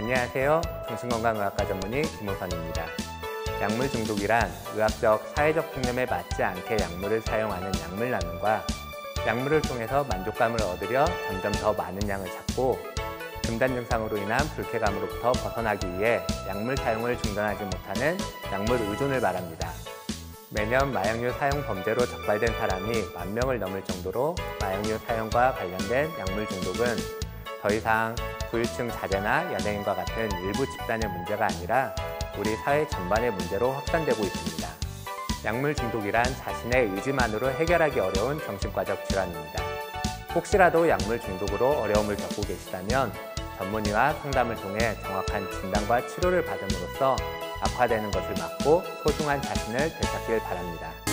안녕하세요. 정신건강의학과 전문의 김호선입니다. 약물 중독이란 의학적, 사회적 통념에 맞지 않게 약물을 사용하는 약물남용과 약물을 통해서 만족감을 얻으려 점점 더 많은 양을 찾고 금단 증상으로 인한 불쾌감으로부터 벗어나기 위해 약물 사용을 중단하지 못하는 약물 의존을 말합니다. 매년 마약류 사용 범죄로 적발된 사람이 10,000명을 넘을 정도로 마약류 사용과 관련된 약물 중독은 더 이상 부유층 자제나 연예인과 같은 일부 집단의 문제가 아니라 우리 사회 전반의 문제로 확산되고 있습니다. 약물 중독이란 자신의 의지만으로 해결하기 어려운 정신과적 질환입니다. 혹시라도 약물 중독으로 어려움을 겪고 계시다면 전문의와 상담을 통해 정확한 진단과 치료를 받음으로써 악화되는 것을 막고 소중한 자신을 되찾길 바랍니다.